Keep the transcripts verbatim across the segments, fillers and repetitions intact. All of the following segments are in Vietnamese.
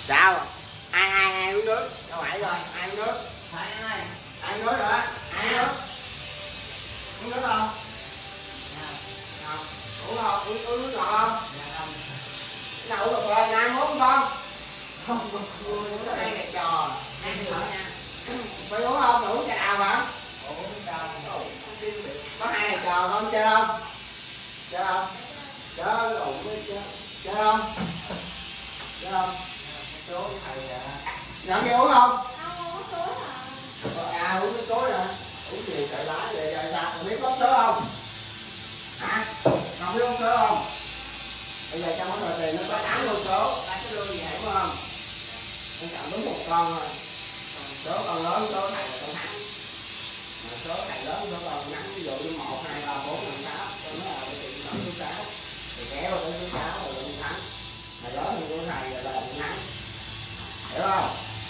Sao? Ai ai ai uống nước? Đâu phải rồi, ai uống nước? Phải anh ơi. Ai uống nước rồi á? Ai uống nước? Uống nước không? Không. Uống không? Uống, uống nước ngọt không? Dạ không. Nào uống cà phê nè, muốn không? Không, không. Uống cái này trò. Ăn thử nha. Phải uống không? Mày uống trà đào hả? Uống đâu. Có hai này trò không? Chơi không? Chơi không? Chơi ủng với chơi. Chơi không? Chơi không? Số thầy à. Nhận kia uống không? Không uống số hả? À uống cái cối nè. Uống gì cậy lá vậy rồi sao? Còn biết có số không? Hả? Còn biết uống số không? Bây giờ trong cái tờ tiền nó có tám con số. Ta sẽ đưa gì vậy đúng không? Con chọn đúng một con rồi. Số con lớn số thầy là con thắng. Mà số thầy lớn số con ngắn, ví dụ như một, hai, ba, bốn, năm, sáu. Con nói là cái tiền chọn số sáu. Thì kéo tới số sáu rồi con thắng. Mà lớn như của thầy là con ngắn. Hiểu không?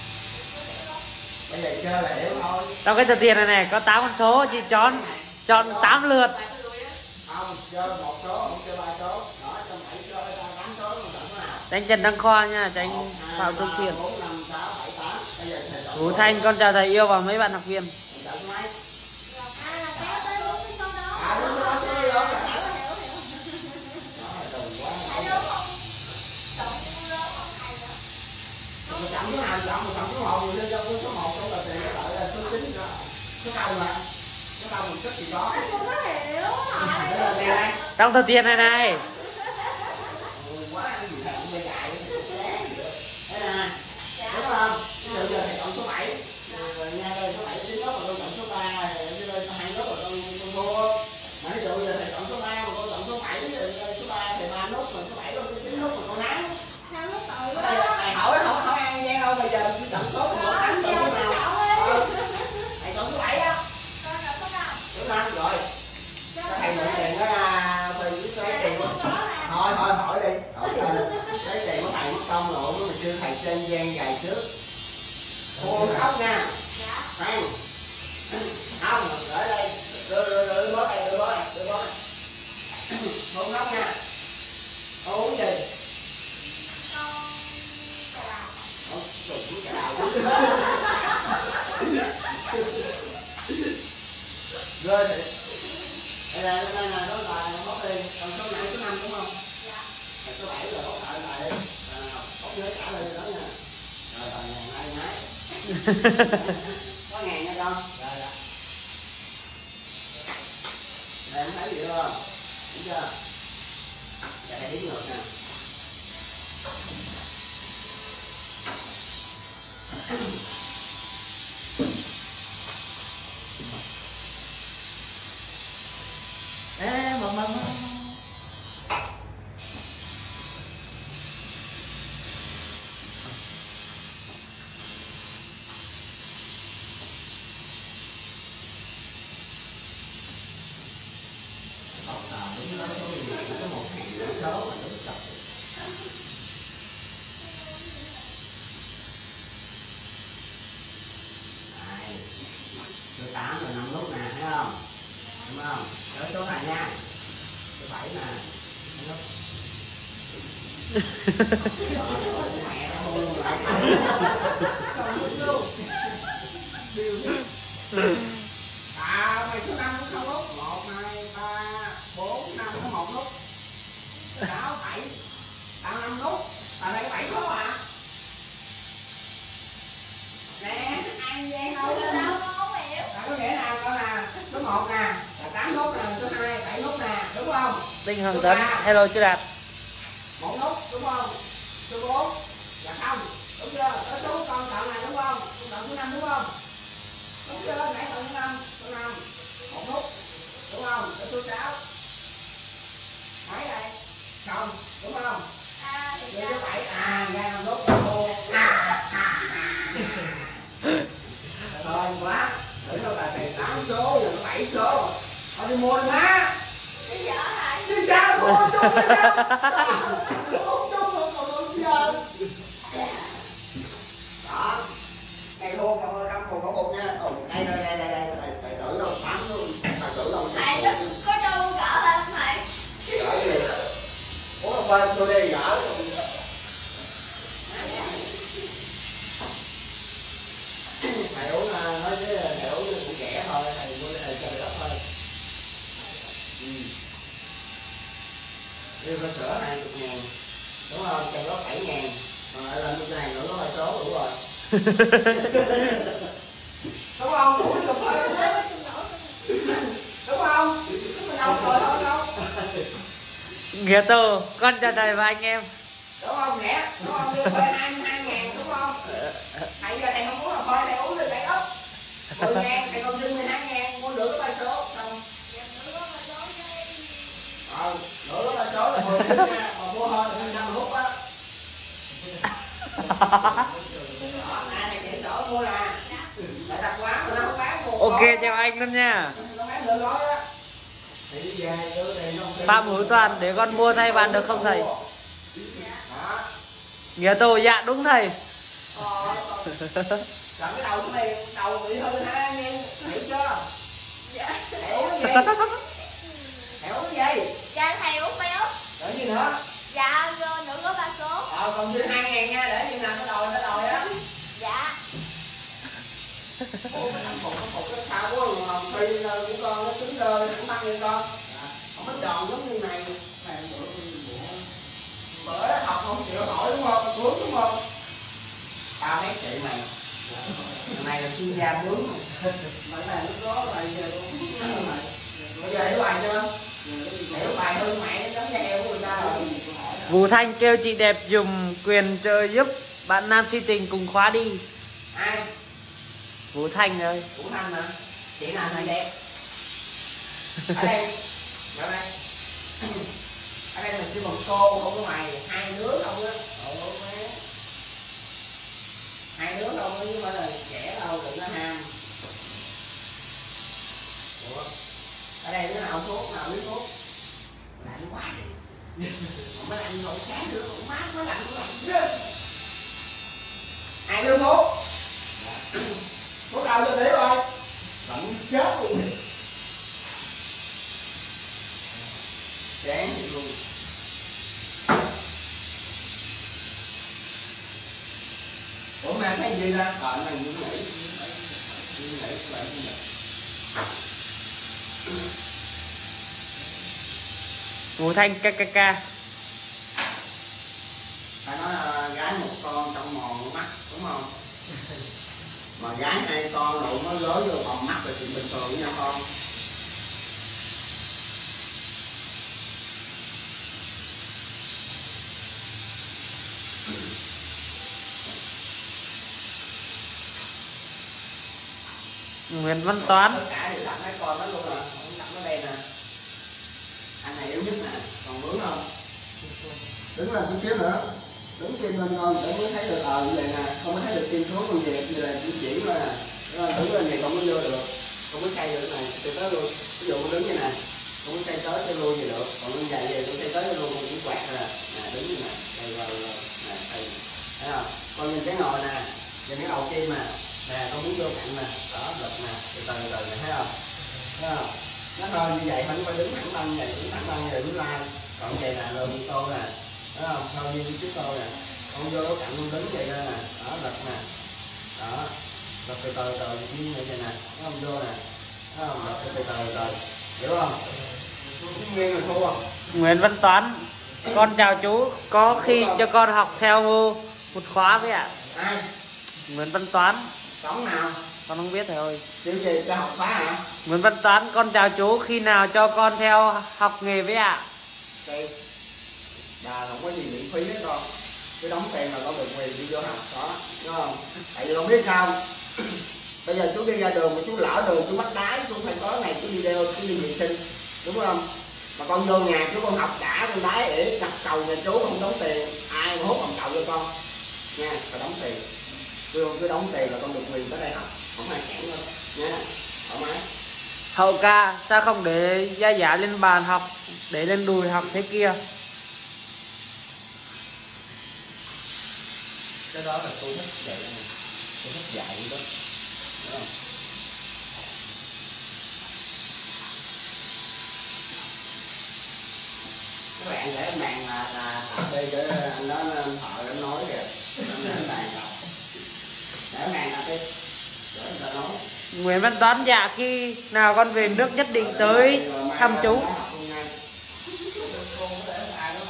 Bây giờ chơi là hiểu thôi. Trong cái tờ tiền này này có tám con số, chị chọn chọn tám lượt. Không, chơi một số, không chơi ba số. Đó, trong bảy chơi tám số, không chọn số nào. Tránh Trần Đăng Khoa nha, tránh Phạm Trung Kiệt. bốn, năm, sáu, bảy, tám. Bây giờ thầy chọn Vũ Thanh, con chào thầy yêu và mấy bạn học viên. chọn số mấy? À là kéo tới đúng cái số đó. À, đúng số đó, số đi không? Hiểu hiểu hiểu. Đó, đừng quá. Thầy đúng không? Chọn số lớn không thầy đó. Mình chọn số nào, chọn một chọn số một, mình lên cho số một, số là tiền nó lại là số chín đó. Số không mà. Số không mình thích gì đó. Anh không có hiểu. Đây là đây đây. Trong tờ tiền này này. Ôi quá cái gì thằng bây dại. Thế nè. Đúng không? Ví dụ giờ thầy chọn số bảy. Rồi nha đây số bảy đến lúc mà tôi chọn số ba, rồi đến đây hai lúc mà tôi tôi mua. Mà ví dụ giờ thầy chọn số ba mà tôi chọn số bảy, rồi số ba thì ba nút, rồi số bảy rồi số chín nút mà con nắng. Sao lúc tự Bây giờ thầy hỏi hỏi hỏi ăn gian đâu, bây giờ tôi chọn số một tám chọn số nào? Ừ. Thầy chọn số bảy á. con chọn số nào? Đúng không? Rồi. Cho thầy mượn tiền đó ra về với lấy tiền của thôi thôi hỏi đi, hỏi đi. Lấy tiền của thầy mất công rồi mình kêu thầy trên gian gài trước. Cô khóc nha. Không. Không, để đây. Đưa đưa đưa bó đây, đưa bó này, đưa bó này. Cô khóc nha. Cô uống gì? Con trà đào. Con trà đào. Rồi thì đây là đây là đó là bóc đi, còn số này số năm đúng không? Dạ. Số bảy rồi bóc lại lại đi. Bóc nhớ trả lên đó nha. Rồi rồi ngàn ai nhái. Có ngàn nha con. Rồi rồi. Đây em thấy gì không? Đúng chưa? Dạ thầy đếm ngược nè. Ê, mừng mừng mừng. Số tám là năm lúc nè, thấy không? Đúng không? Tới số này nha. Số bảy nè. Thấy lúc. Mẹ nó hôn lại. À, mày số năm cũng không lúc. một, hai, ba, bốn, năm có một lúc. sáu, bảy. Tao năm lúc. Tao đây có bảy số à? Nè, ăn gian đâu đó. Không hiểu. Tao có nghĩa nào coi nè. Số một nè, là tám nút nè, số hai, bảy nút nè, đúng không? Đinh Hoàng Tấn, hello chú Đạt. Một nút, đúng không? Số bốn là không, đúng chưa? Có số con chọn này đúng không? Con chọn số năm đúng không? Đúng chưa? Nãy chọn số năm, số năm, một nút, đúng không? Có số sáu. Mấy đây? Không, đúng không? À thì Vậy ra. số bảy, à, ra năm nút là cô. À, à, à. Thôi quá, thử đâu là thầy tám số, giờ có bảy số. Thôi đi mua đi má. Đi dở lại. Đi sao? Mua chung đi sao? Mua chung rồi còn đâu giờ. Đó. Cây thua cậu ơi, căm cùng cậu bụng nha. Ồ, đây đây đây đây đây, thầy thầy tưởng đâu tám luôn. Thầy tưởng đâu. Thầy có có cho con cỡ lên không thầy? Gỡ gì? Ủa bên tôi đi gỡ. Riêng cơ sở hai mươi ngàn đúng không, trong đó bảy ngàn, còn lại lên cái này nữa có hai số đủ rồi. Đúng không? Đủ được rồi. Đúng không? Mình đâu rồi thôi đâu. Nghĩa Tô, con chào thầy và anh em. Đúng không nè? Đúng không? Đưa phơi hai mươi hai ngàn đúng không? Thầy giờ thầy không muốn là phơi thầy uống được thầy ốc. mười ngàn, thầy còn dư mười hai ngàn, mua nửa cái ba số xong. Ờ, nửa cái ba số là mười ngàn nha, còn mua hơn là năm hút á. Đó, này thầy sổ mua nè. Tại đặt quán mà nó không bán mua. Ok, chào anh luôn nha. Nó bán nửa gói á. Thì về đưa tiền không? Phạm Hữu Toàn để con mua thay bàn được không thầy? Nghĩa Tô, dạ đúng thầy. Ờ, chọn cái đầu của mày, đầu bị hư ha nghe, hiểu chưa? Dạ. Thầy uống cái gì? Thầy uống cái gì? Dạ thầy uống béo. Để gì nữa? Dạ vô nữa có ba số. Ờ, còn dư hai ngàn nha, để như nào nó đòi, nó đòi á. Dạ. Ủa, cái thằng phục, nó phục cái sao quá, mà phi của con, nó trứng đơ, nó tăng lên con. Không có tròn giống như này. Bữa đó học không chịu nổi đúng không? Bướng đúng không? Tao mấy chị mày. Thằng này là chuyên gia bướng. Mày này nó có bài giờ cũng mày. Bây giờ hiểu bài chưa? Hiểu bài hơn mẹ nó giống như heo của người ta rồi. Vũ Thanh kêu chị đẹp dùng quyền trợ giúp bạn nam si tình cùng khóa đi. Ai? Vũ Thanh ơi. Vũ Thanh hả? Chị nào này đẹp? Ở đây. Ở đây. Ở đây mình chỉ bằng cô không có mày, hai đứa không á. Ồ má. Hai đứa không á, chứ không phải là trẻ đâu, đừng có ham. Ủa? Ở đây đứa nào thuốc, nào biết thuốc? Lạnh quá đi. Không có lạnh rồi, chán nữa, cũng mát quá lạnh quá lạnh. Ai đưa thuốc? Thuốc đâu cho để rồi? Lạnh chết luôn. Chán luôn. Ủa mà thấy gì ra? Ờ này như vậy. Như vậy các bạn như vậy. Vũ Thanh kkk. Phải nói là gái một con trong mòn mắt đúng không? Mà gái hai con đụng nó gối vô vòng mắt là chuyện bình thường nha con. Nguyễn Văn Toán. Tất cả đều đặt mấy con đó luôn rồi, không đặt nó đây nè. Anh này yếu nhất nè, còn bướng không? Đứng lên chút xíu nữa. Đứng tim lên con để mới thấy được ờ như vậy nè, không có thấy được tim xuống con về như là chỉ chỉ thôi nè. Đứng lên này con mới vô được, không có xây được này, từ tới luôn. Ví dụ con đứng như này, con muốn xây tới sẽ lui gì được, còn con dài về con xây tới luôn con cũng quạt rồi nè. Nè đứng như này, đây vào rồi, nè xây. Thấy không? Con nhìn cái ngồi nè, nhìn cái đầu tim nè. Nè con muốn vô cạnh nè, đó lực nè, từ từ từ nè, thấy không? Thấy không? Nó hơi như vậy không phải đứng thẳng lưng vậy, đứng thẳng lưng vậy đứng lai. Còn vậy nè, lưng tô nè, thấy không? Hơi như chiếc tô nè, con vô cái cạnh con đứng vậy đó nè, đó lực nè, đó, lực từ từ từ như vậy nè, thấy không? Vô nè, thấy không? Lực từ từ từ từ, hiểu không? Nguyên là thua. Nguyễn Văn Toán, con chào chú, có khi cho con học theo một khóa với ạ. Ai? Nguyễn Văn Toán. Sống nào? Con không biết thầy ơi. Điều gì cho học khóa hả? Nguyễn Văn Toán, con chào chú, khi nào cho con theo học nghề với ạ? Đây. Bà không có gì miễn phí hết con. Cứ đóng tiền là có được quyền đi vô học đó, đúng không? Tại vì không biết sao. Bây giờ chú đi ra đường mà chú lỡ đường chú bắt đái, chú phải có này chú đi đeo, chú đi vệ sinh, đúng không? Mà con vô nhà chú con học đã con đái để đặt cầu nhà chú không đóng tiền, ai mà hút hồng cầu cho con nha, phải đóng tiền. Cứ, cứ đóng tiền là con được quyền tới đây học, không ai cản đâu nha, thoải mái. Hậu ca, sao không để giá giả lên bàn học, để lên đùi học thế kia? Cái đó là tôi thích dạy này, tôi thích dạy đó, đúng không? Các bạn để anh bàn là là đây để anh đó anh thợ anh nói kìa, anh để anh bàn đọc, để anh bàn đọc đi, để anh ta nói. Nguyễn Văn Toán, dạ khi nào con về nước nhất định tới thăm chú.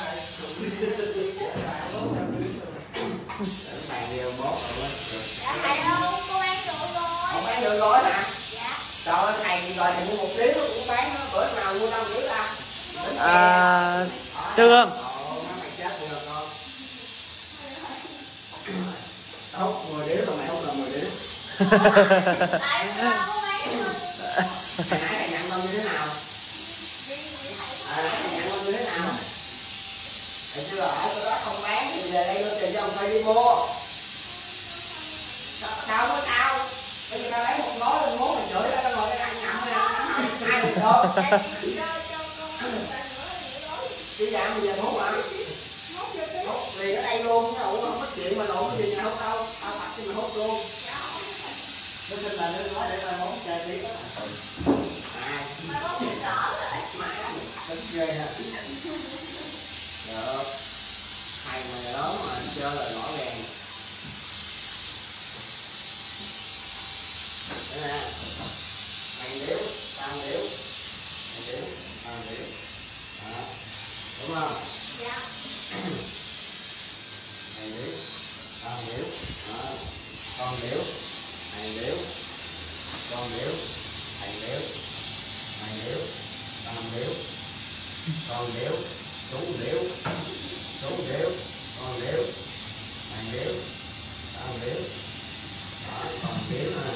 bố rồi. Dạ thầy ơi, cô bán được rồi. Không bán được gói hả? Dạ. Trời ơi, thầy rồi thầy mua một điếu cũng bán nó, bữa nào mua đâu dữ ta. À, Trương. Ồ, nó mày chết được con. Hút mười điếu rồi mày hút là mười điếu. Tại vì đâu có bán được. Hồi nãy thầy nhận bao nhiêu thế nào? À, nãy thầy nhận bao nhiêu thế nào? Thầy chưa ở chỗ đó không bán thì về đây đưa tiền cho ông thầy đi mua. Sao sao có sao? Bây giờ tao lấy một gói lên muốn mình chửi ra tao ngồi đây ăn nhậm nè, ai được được. Đi dạo bây giờ hút hả? Hút liền ở đây luôn, nó không mất chuyện mà lộn cái gì nào hút đâu, tao tập cho mày hút luôn. Nó xin là nên nói để tao hút chơi tí đó. À, Mà không biết rõ rồi. má tính ghê ha. Được, thầy mà lớn mà chơi là rõ ràng. Đây nè, mày điếu, tao điếu, mày điếu, tao điếu. Đó, đúng không? Dạ. Mày điếu, tao điếu. Đó, con điếu, mày điếu, con điếu, thầy điếu, mày điếu, tao điếu, con điếu, chú điếu, chú điếu, con điếu, mày điếu, tao điếu. Đó, còn điếu nè.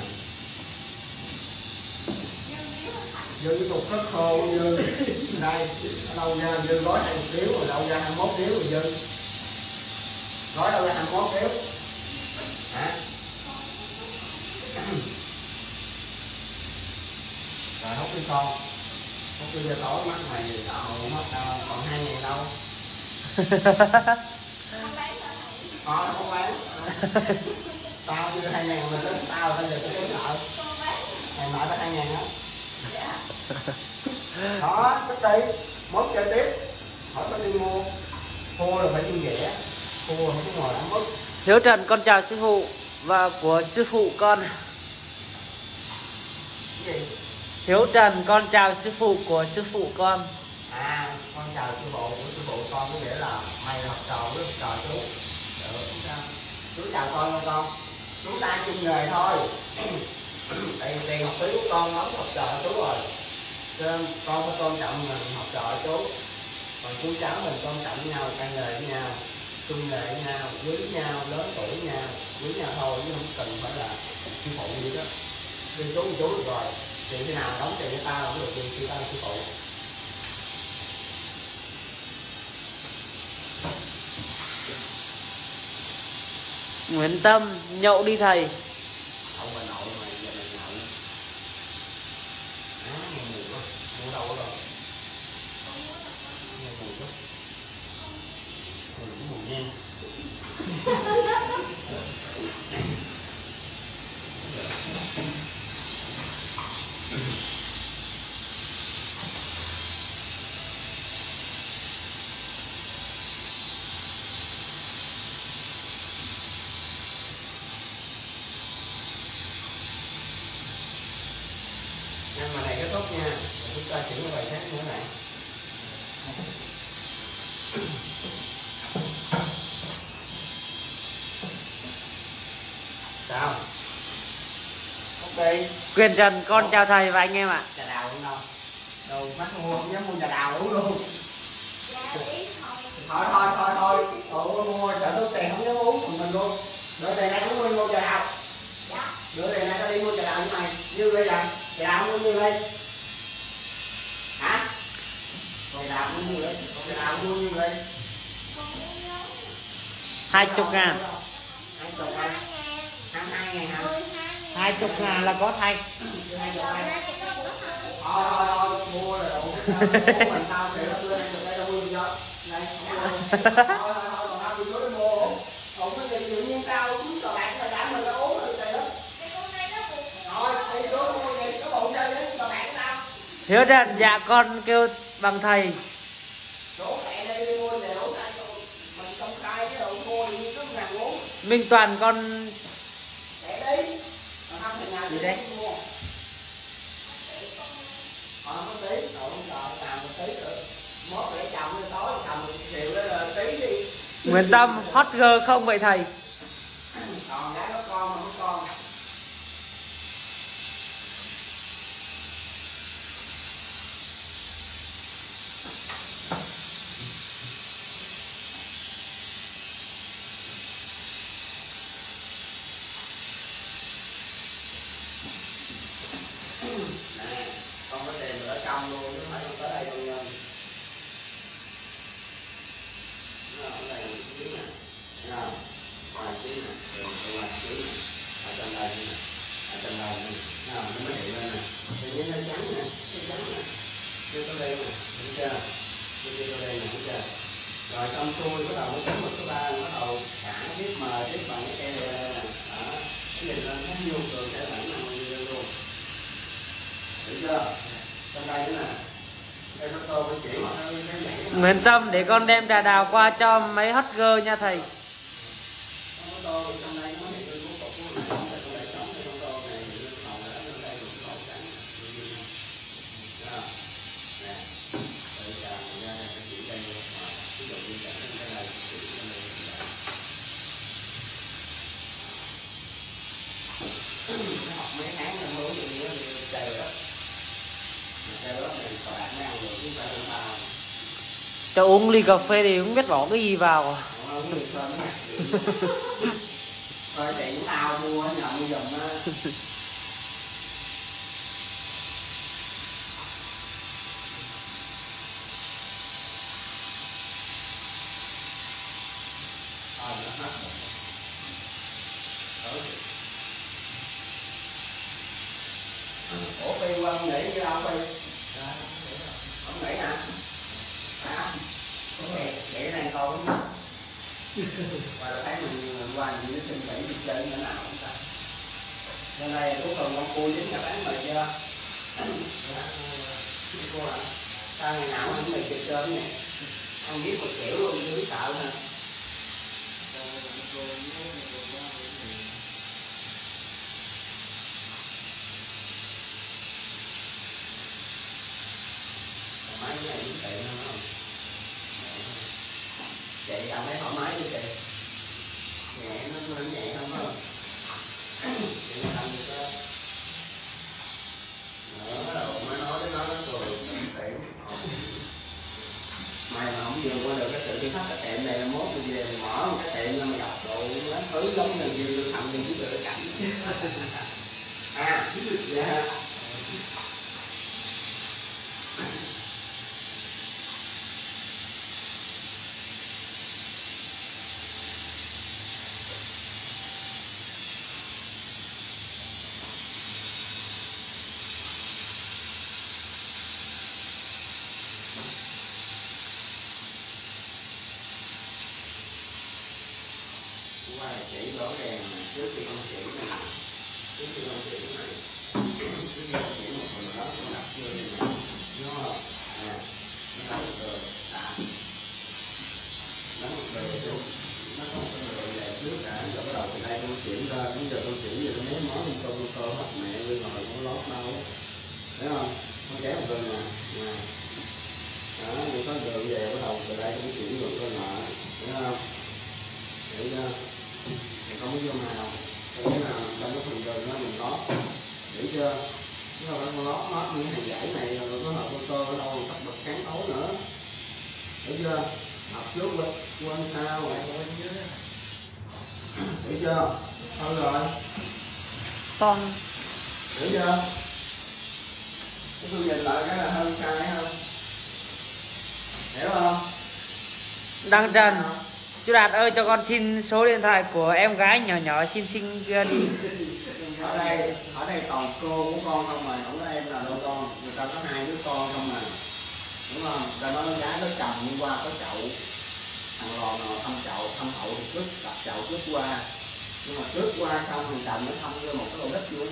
Dương tục rất khô Dương. Đây, ở đâu ra Dương gói hai mươi điếu rồi đâu ra hai mươi mốt điếu rồi Dương. Gói đâu ra hai mươi mốt điếu. Hả? Rồi hút đi con. Hút đi giờ tối mắt mày đâu mất đâu, còn hai ngàn đâu. Không bán rồi thầy. Có, không bán. Tao đưa hai ngàn mà tính tao bây giờ tao tính nợ. Không bán. Mày nợ tao hai ngàn á. Dạ. Đó, tích đi, mốt chơi tiếp. Hỏi tao đi mua. Thua là phải đi rẻ. Thua không có ngồi ăn mất. Hiếu Trần con chào sư phụ và của sư phụ con. Cái gì? Hiếu Trần con chào sư phụ của sư phụ con. À, con chào sư phụ của sư phụ con có nghĩa là mày là học trò với học trò chú. Được, không sao. Chú chào con nha con. Chúng ta chung nghề thôi. Tại vì tiền học phí của con đóng học trò chú rồi. Cho nên con phải tôn trọng mình học trò chú. Còn chú cháu mình tôn trọng nhau, tay nghề với nhau, chung nghề với nhau, quý nhau, lớn tuổi với nhau, quý nhau thôi chứ không cần phải là sư phụ gì đó. Đi chú thì chú được rồi. Tiền khi nào đóng tiền cho tao không được tiền khi tao là sư phụ. Nguyễn Tâm nhậu đi thầy. Đậu bà nội mày giờ mày nhậu. Á, nghe mùi quá. Mua đâu rồi? Nghe mùi quá. Mùi cũng mùi nha. Nhưng mà này kết thúc nha. Rồi chúng ta chuyển qua bài khác nữa này. Sao? Ok. Quyền Trần con chào thầy và anh em ạ. Trà đào cũng đâu. Đâu mắt mua không dám mua trà đào uống luôn. Dạ đi thôi. Thôi thôi thôi thôi. Ủa mua sợ tốn tiền không dám uống còn mình luôn. Đợi tiền này cũng mua trà đào. Dạ. Bữa này tao đi mua trà đào với mày. Như bây giờ trà đào mua như đây. Hả? Trà đào mua như đây. Trà đào mua như đây. Con muốn nhớ. Hai chục ngàn. Hai chục Hai ngàn. ngàn. Hai hai ngàn hả? Mười hai ngàn. Hai chục ngàn là có thay. Hai chục Rồi ngàn. ra thì con có thôi. Thôi thôi thôi mua rồi đủ. Mua mình tao để nó đưa đây được đây đâu mua cho. Đây không mua. Thôi thôi thôi còn tao đi dưới mua. Còn cái gì tự nhiên tao cũng cho bạn tao đã mình tao uống rồi trời đất. Cái con này nó buồn. Thôi đi xuống mua gì có bụng chơi với cho bạn tao. Hiếu Trần dạ con kêu bằng thầy. Đổ mẹ đây đi mua để đổ tay rồi. Mình công khai cái đồ mua thì như có ngàn uống. Minh Toàn con Để đi. Mà không thì nào gì đấy? Mua. Ờ một tí, rồi không sợ làm một tí nữa. Mốt để chồng lên tối chồng một triệu đó là tí đi. Nguyễn Tâm hot girl không vậy thầy? Ờ với nó trắng nè, nó trắng nè, chưa có đen nè, thấy chưa? Chưa có đen nè, thấy chưa? Rồi xong xuôi bắt đầu nó chấm một số ba, bắt đầu xả tiếp mờ tiếp bằng cái cây này nè, đó, cái nhìn lên thấy vô cường cái bản nào như luôn, thấy chưa? Trong đây nữa nè, đây nó tô cái chỉ mà nó cái nhảy. Nguyễn Tâm để con đem trà đào qua cho mấy hot girl nha thầy. Nó tô trong đây nó mới được của cục của này, trong đây trống trong tô này thì nó màu đó nó đây cũng màu trắng. Đó. Nè. Để trà ra cái chỉ đây ví dụ như cái này chỉ cái này. Nó học mấy tháng nó mới như nó chơi đó. Chơi đó này các bạn mới ăn được chứ phải không bao. Cho uống ly cà phê thì không biết bỏ cái gì vào. Không được thôi mấy thôi tiện tao mua nhậu giùm á. Thôi nó hết rồi. Ủa Phi qua ông nghỉ chứ đâu Phi? Ông nghỉ hả? Hả? Để để này coi đúng không? Và thấy mình qua mình nó xin nghỉ đi chơi như thế nào không ta? Nên đây cuối cùng con cua dính cả bán mày chưa? Cô hả? Sao ngày nào cũng mày chơi chơi nè? Ăn biết một kiểu luôn chứ sợ hả? Máy cái này cũng tiện lắm không? Chạy làm thấy thoải mái đi chị. Nhẹ nó nó nhẹ không không? Chị nó làm được đó. Đó, mới nói tới nó nó cười tiện. Mày mà không vừa qua được cái sự kiểm soát cái tiệm này là mốt tôi về mở một cái tiệm mà đọc độ nó thứ giống như như thằng đi chứ được cảnh. À, dạ. Qua chỉ rõ ràng mà trước khi con chỉ này, trước khi con chỉ này, trước khi con chỉ một phần đó con đặt chưa này, nó à nó đánh một đường đã đánh một đường luôn, nó có một cái đường về trước đã, rồi bắt đầu từ đây con chuyển ra, bây giờ con chuyển về con ném món lên tô tô bắt mẹ bên ngồi con lót đâu, thấy không? Con kéo một đường nè, nè, đó, mình có đường về bắt đầu từ đây con chuyển ngược lên lại, thấy không? Thấy chưa? Không có vô màu, cái nào trong cái phần đường đó mình lót, hiểu chưa? Chứ không phải con lót lót những hàng dãy này rồi có hợp cơ ở đâu tắt bật sáng tối nữa, hiểu chưa? Học trước quên quên sao vậy quên chứ, hiểu chưa? Thôi rồi, Con hiểu chưa? Cái tôi nhìn lại cái là hơn sai không? Hiểu không? Đăng Trần. Chú Đạt ơi cho con xin số điện thoại của em gái nhỏ nhỏ xinh xinh kia đi. Ở đây ở đây toàn cô của con không mà không có em là đâu con, người ta có hai đứa con không mà, đúng không? Ta nói con gái có chồng đi qua có chậu, thằng lò nào thăm chậu thăm hậu thì cướp đặt chậu cướp qua, nhưng mà cướp qua xong thằng chồng nó thăm vô một cái lô đất luôn,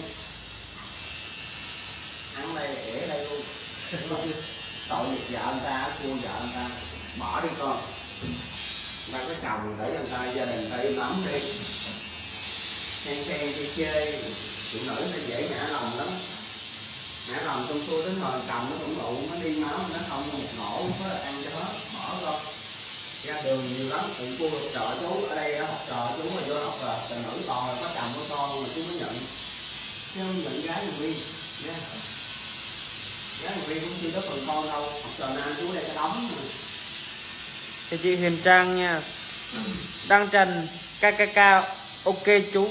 ăn đây ỉa đây luôn, đúng không? Tội nghiệp vợ người ta, cua vợ người ta, bỏ đi con. Ba cái chồng để người ta gia đình ta im ấm đi, khen khen đi chơi, phụ nữ nó dễ ngã lòng lắm, ngã lòng trong xuôi đến hồi chồng nó cũng rượu nó đi máu nó không một nổ có ăn cho hết, bỏ con ra đường nhiều lắm, tụi cô học trò chú ở đây học trò chú mà vô học rồi tình nữ toàn là có chồng có con mà chú mới nhận, chứ không nhận gái người viên nha, gái người viên cũng chưa có phần con đâu, học trò nam chú đây cái đóng mà. Thì chị Huyền Trang nha. Đăng Trần ca ca ca ok chú.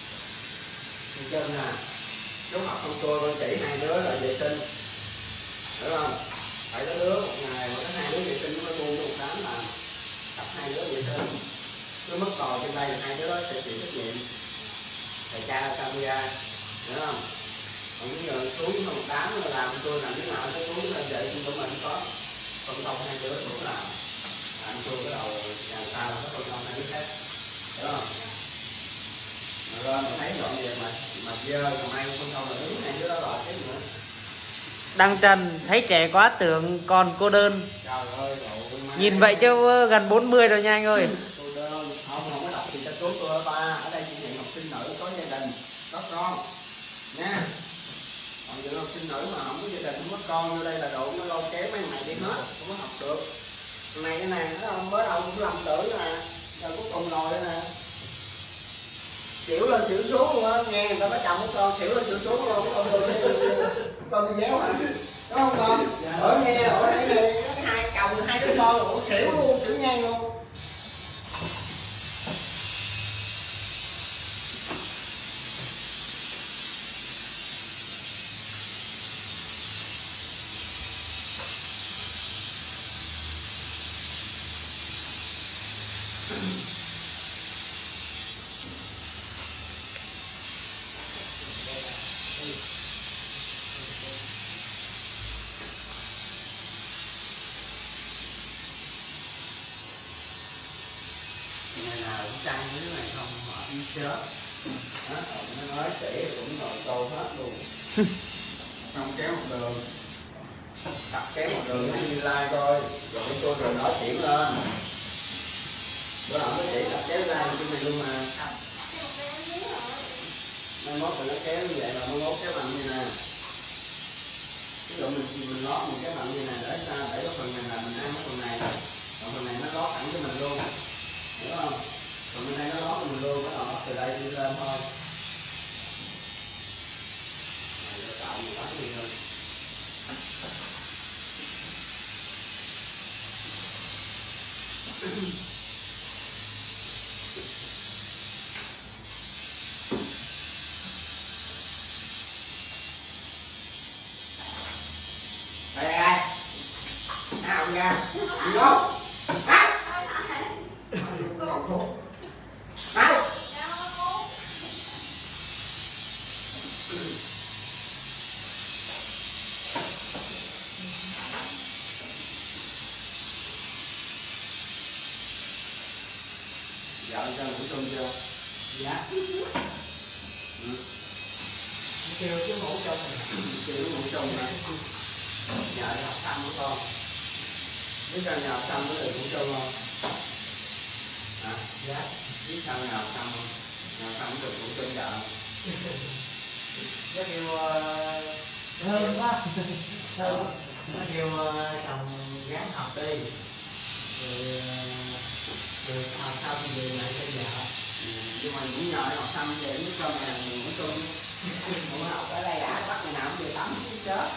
Chân nè, lúc học con tôi con chỉ hai đứa là vệ sinh, Hiểu không? Phải có đứa một ngày mà có hai đứa vệ sinh nó mới buông cho một đám làm. Tập hai đứa vệ sinh. Cứ mất cò trên đây là hai đứa đó sẽ chịu trách nhiệm. Thầy cha camera. Hiểu không? Còn bây giờ xuống một đám nó làm tôi làm thế nào nó xuống lên vậy nhưng của mình có phân công hai đứa cũng làm. Làm tôi cái đầu nhà ta là có phân công hai đứa khác. Hiểu không? Mà lên mà thấy dọn về mà mà dơ mà mai phân công là đứng hai đứa đó gọi cái nữa. Đăng Trần thấy trẻ quá tưởng còn cô đơn. Trời ơi, cậu Nhìn vậy chứ gần bốn mươi rồi nha anh ơi. cô đơn, không không có đọc thì cho chú tôi ba. Ở đây chỉ nhận học sinh nữ có gia đình, có con nha. Còn những học sinh nữ mà không có gia đình, không có con vô đây là đủ nó lâu kéo mấy mày đi hết, không có học được. Này cái này nó không mới đâu cũng lầm tưởng nè, rồi cuối cùng rồi đây nè. Xỉu lên xỉu xuống luôn á, nghe người ta nói chồng của con xỉu lên xỉu xuống luôn, con con con đi déo hả? Đúng không con? Ở nghe ở đây này hai chồng hai đứa con ủa xỉu luôn, xỉu ngang luôn. Ngày nào cũng căng với cái này không họ đi chết. Đó, nó nói chỉ cũng ngồi câu hết luôn. Không kéo một đường. Tập kéo một đường nó như like coi. Rồi cái tôi rồi nói chuyển lên. Bữa nào nó chỉ tập kéo ra cái này luôn mà. Mai mốt rồi nó kéo như vậy là mai mốt kéo bằng như nè. Ví dụ mình mình lót một cái bằng như này để sao để cái phần này là mình ăn cái phần này. Còn phần này nó lót thẳng cho mình luôn. Hiểu không? Còn bên đây nó lót mình luôn, cái đó từ đây đi lên thôi. Này nó tạo gì quá nhiều hơn. Đây đây đây. Nào ra. Đi không? Hả? Nào. Dạ cho ngủ chung chưa? Dạ. Ừ. Kêu chứ ngủ chung. Kêu ngủ chung hả? Dạ đi học xong của con. Biết sao nhà học xong có được ngủ chung không? Hả? Dạ. Biết sao nhà học xong không? Nhà học xong có được ngủ chung vợ. Nó kêu hơn quá. Hơn. Nó kêu chồng gán học đi. Rồi rồi học xong thì về lại cho vợ. Nhưng mà cũng nhờ học xong về nước cơm nhà mình ngủ chung. Không học ở đây đã bắt ngày nào cũng về tắm chứ chết.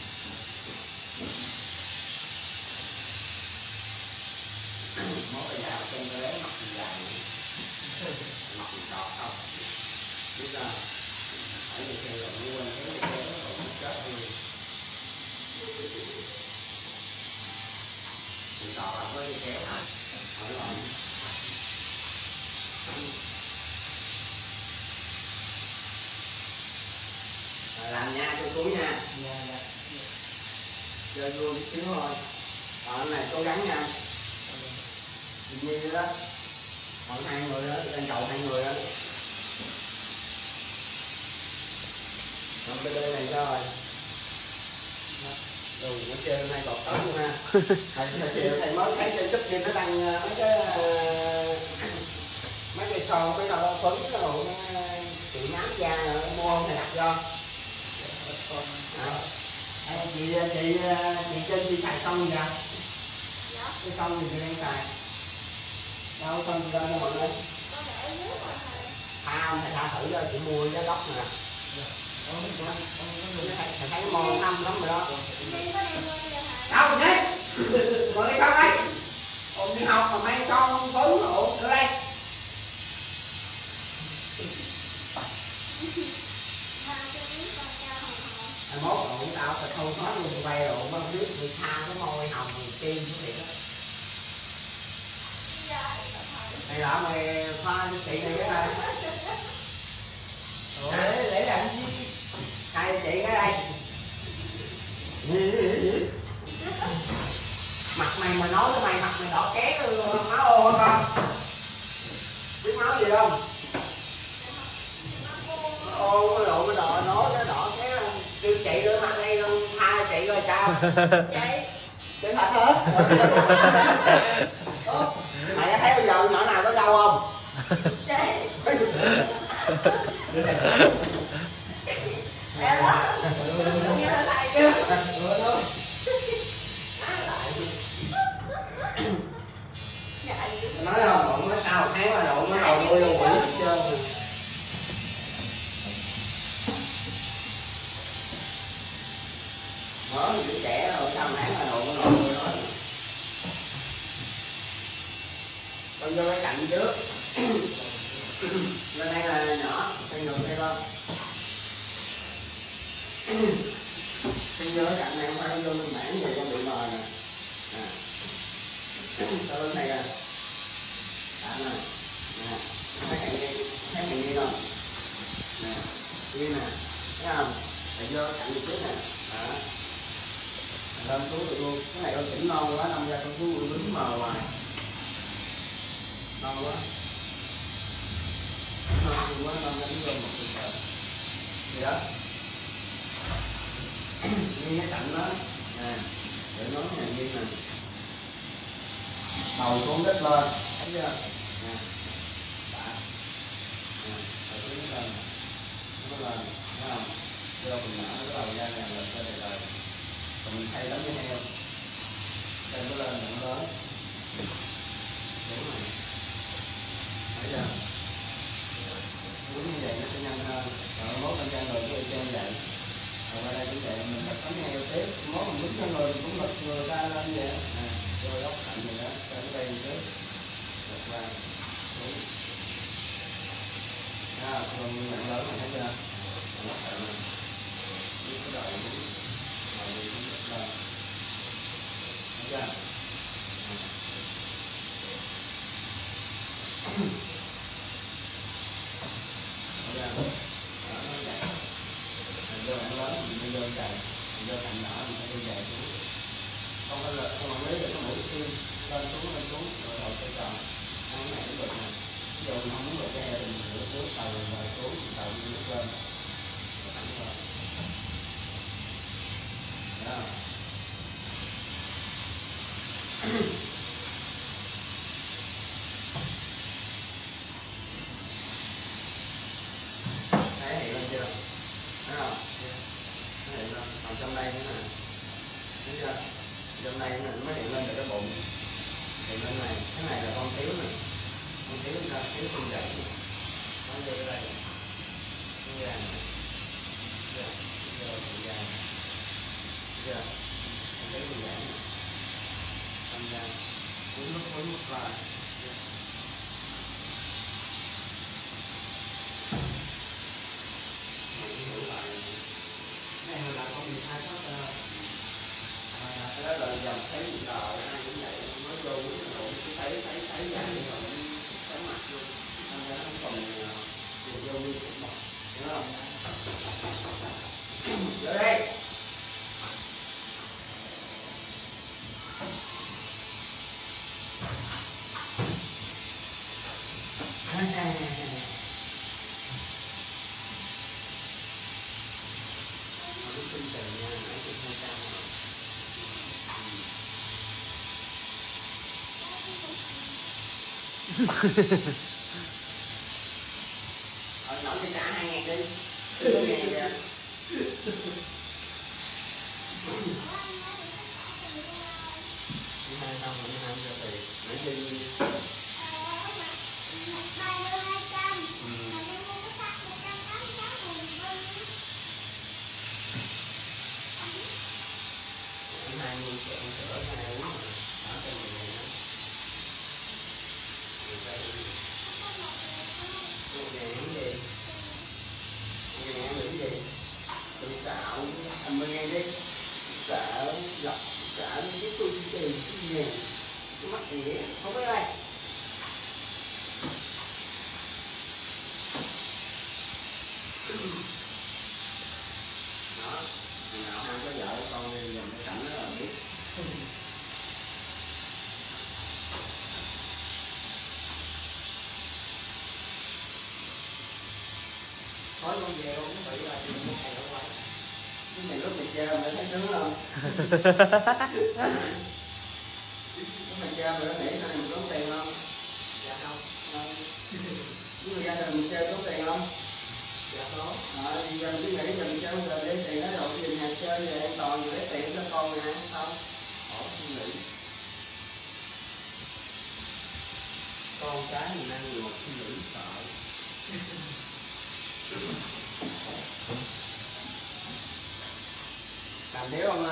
Mỗi bây giờ trên cái đấy mặc gì dài mặc gì đọt không biết sao phải đi theo rồi nó quên cái cái rồi nó chết luôn thì đọt là với kéo hả hỏi rồi làm nha cho túi nha chơi vui chút xíu thôi ở này cố gắng nha như đó còn hai người đó đang cầu hai người đó còn bên đây này rồi đồ nó chơi hai cột tóc luôn ha thầy thầy thầy mới thấy trên súp kia nó đăng mấy cái mấy cái son mấy đầu phấn cái đồ nó chị nám da rồi mua không thầy đặt cho à, chị chị chị trên chị xài xong gì vậy cái xong thì chị đang xài đâu xong chị ra mua lên à không thầy tha thử cho chị mua giá gốc nè thầy thấy mòn năm lắm rồi đó đâu nhé ngồi đây con đây ôm đi học mà mấy con phấn ủa ở đây mốt rồi tao tao thôi hết luôn quay rồi không biết người tha cái môi hồng người tiên như vậy đó. Này là mày pha chị này cái này. Để để làm gì? Hai chị cái đây. Mặt mày mà nói với mày mặt mày đỏ ké máu ô con. Biết máu gì không? Ô cái độ cái đỏ nói cái đỏ ké kêu chị nữa mặt đây tha chị rồi sao? Chị. Chị thật hả? Mày đã thấy bây giờ nhỏ nào có dâu không? Chị. Em đó. Như là thầy chưa? Nói không, bọn nó sau tháng là độ nó đầu đuôi luôn quỷ hết trơn. Mới giữ trẻ rồi sau tháng là độ nó đầu đuôi rồi. Con vô cái cạnh trước. Lên đây là nhỏ, đây ngược đây con. Con vô cái cạnh này không phải con vô lên mảng rồi con bị mờ nè. Sao lên này à? Đó nè. Nè. Thấy cạnh đi, thấy cạnh đi không? Nè. Đi nè. Thấy không? Để vô cạnh đi trước nè. Đó. Lên xuống được luôn. Cái này con chỉnh non quá, đâm ra con xuống đứng mờ hoài. Non quá. Non quá, non ra đứng lên một từ từ. Gì đó? Đi cái cạnh đó. Nè. Để nói nhà Duyên nè. Đầu xuống đất lên, thấy chưa? Nè. Đã. Nè. Đầu xuống đất lên. Nó lên. Thấy không? Đưa mình nhỏ nó đầu ra nè, lên trên này rồi. Rồi mình thay tấm cái heo. Thay nó lên, nó lớn. Đúng rồi. Thấy chưa? Đúng như vậy nó sẽ nhanh hơn. Rồi mốt lên trên rồi cứ trên vậy. Rồi qua đây cũng vậy, mình đặt tấm heo tiếp. Mốt mình đứng cho người cũng lật người ta lên vậy. Nè. Rồi góc cạnh này đó, cho nó đây trước. Lật qua. Đúng. Đó, còn nặng lớn này thấy chưa? Góc cạnh này. Biết cái đầu đúng. Đầu đi cũng lật lên. Thấy chưa? Thấy chưa? Đó, nó vậy. Mình vô cạnh lớn, mình đi vô chạy. Mình vô cạnh nhỏ, mình phải đi chạy xuống. Không có lật, không có lấy được cái mũi kim. Lên xuống, lên xuống, rồi đầu cây tròn. Ăn cái này cũng được nè. Ví dụ mình không muốn lột cái heo thì mình rửa trước, tàu rồi vào xuống, tàu đi nước lên. Rồi thẳng rồi. Đó. Thấy hiện lên chưa? Thấy không? Thấy hiện lên. Còn trong đây nữa nè. Thấy chưa? Trong đây nó mới hiện lên được cái bụng. Hiện lên này. Cái này là con thiếu nè. Con thiếu ra thiếu con gãy nè. Nó vô cái đây. Nó ra nè. Chưa? Vô con ra nè. Chưa? Con thiếu con gãy nè. Con ra. Cuốn nút cuốn nút lại. Này là con bị hai sót đó là dòng thấy gì đò ai cũng vậy, nó vô đúng là đủ thấy thấy thấy dài rồi cái mặt luôn, thành ra nó không còn nhiều vô nguyên cũng bọt, hiểu không? Vô đây. Ờ, nói cho trả hai ngàn đi. Cái ngàn kìa. Hai xong rồi hai cho tiền. Nãy đi. Hai mươi triệu sữa hai uống mà. Đó cho mình này đó. Cái này ăn gì? Cái này ăn gì? tự tạo thành mươi đi sợ lọc sợ cái tôi tiền cái gì cái mắt gì không biết đây đó thì nào ham có vợ con đi dùm cái cảnh đó là biết Nói con về con cũng bị là đi mua hàng ở ngoài. cái này lúc mình chơi mày thấy sướng không lúc mình chơi mày có nghĩ sao mình tốn tiền không Dạ không. với người gia đình mình chơi tốn tiền không Dạ không. à, thì giờ cứ nghĩ mình chơi giờ để tiền nó đầu tiền hàng chơi về an toàn rồi lấy tiền cho con nè không Bỏ suy nghĩ. Con cái mình ăn nhiều suy nghĩ sợ. làm thiếu không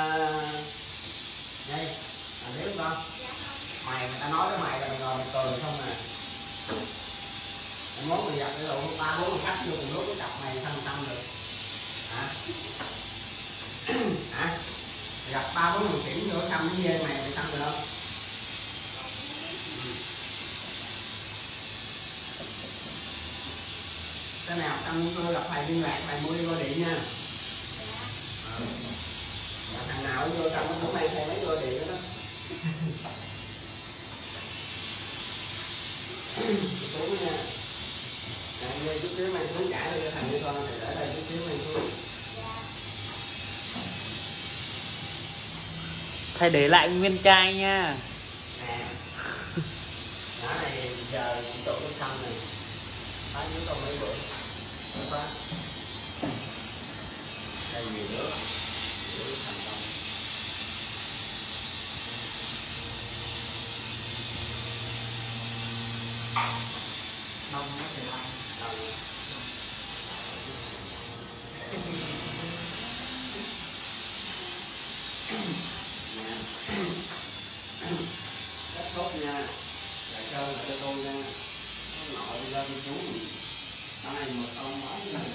đây làm thiếu không con mày người ta nói với mày là mày ngồi mày cười không nè mày mốt mày gặp cái độ ba bốn khách vô cùng lúc cái cặp mày thăm thăm được hả hả mày gặp ba bốn người kiểm vô thăm cái dê mày mày thăm được không cái nào thăm tôi gặp thầy liên lạc mày mua đi qua điện nha thằng nào vô trong nó cũng mang theo mấy đôi điện đó xuống nha nè chút xíu mang xuống trả cho thằng với con này để đây chút xíu mang xuống Thầy để lại nguyên chai nha. nè đó này giờ chị tụi cái xong này bán dưới con mấy bữa được quá đây nhiều nước nước thành công Mong nó sẽ ăn. rất tốt nha đại cơ là cho tôi nha nội ra đi chú sau này một ông nói là